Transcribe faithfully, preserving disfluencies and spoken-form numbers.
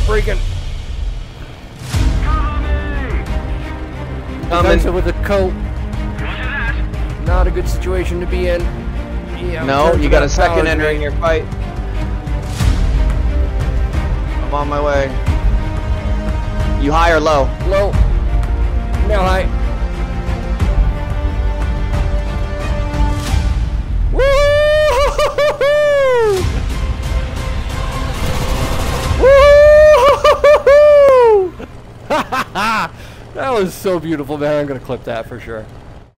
Freaking. Coming. With a coat. Not a good situation to be in. Yeah, no, you got a second powers, entering your fight. I'm on my way. You high or low? Low. Now high. Woo! That was so beautiful, man. I'm gonna clip that for sure.